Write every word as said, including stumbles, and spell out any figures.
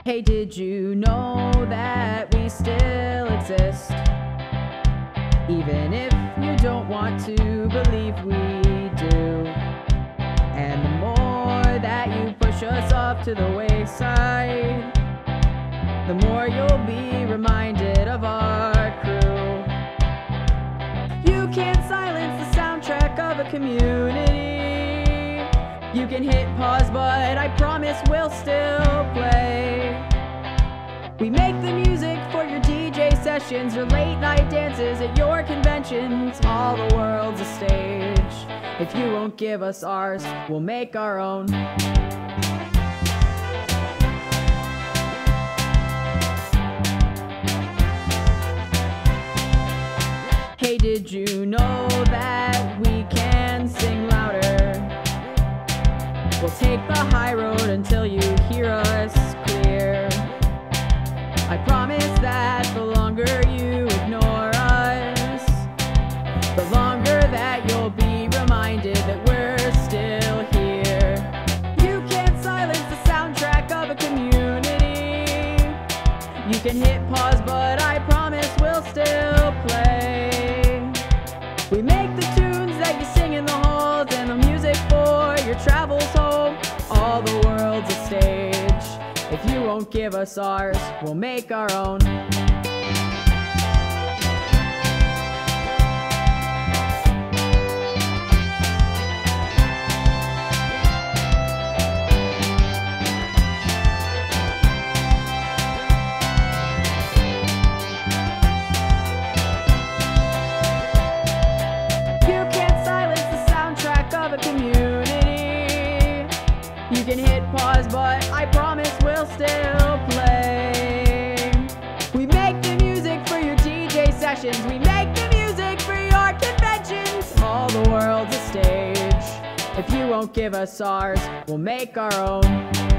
Hey, did you know that we still exist? Even if you don't want to believe we do. And the more that you push us off to the wayside, the more you'll be reminded of our crew. You can't silence the soundtrack of a community. You can hit pause, but I promise we'll still play. We make the music for your D J sessions, your late night dances at your conventions. All the world's a stage. If you won't give us ours, we'll make our own. Hey, did you know that we can sing louder? We'll take the high road until you hear us clear. I promise that the longer you ignore us, the longer that you'll be reminded that we're still here. You can't silence the soundtrack of a community. You can hit pause, but I promise we'll still play. We make the tunes that you sing in the halls and the music for your travels home. All the world's a stage. If you won't give us ours, we'll make our own. Community. You can hit pause, but I promise we'll still play. We make the music for your D J sessions. We make the music for your conventions. All the world's a stage. If you won't give us ours, we'll make our own.